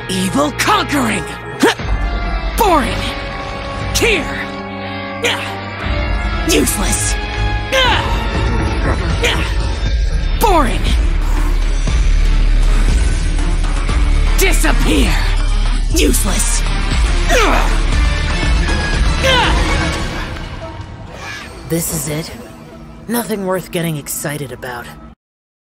Evil conquering! Boring! Here! Useless! Boring! Disappear! Useless! This is it? Nothing worth getting excited about.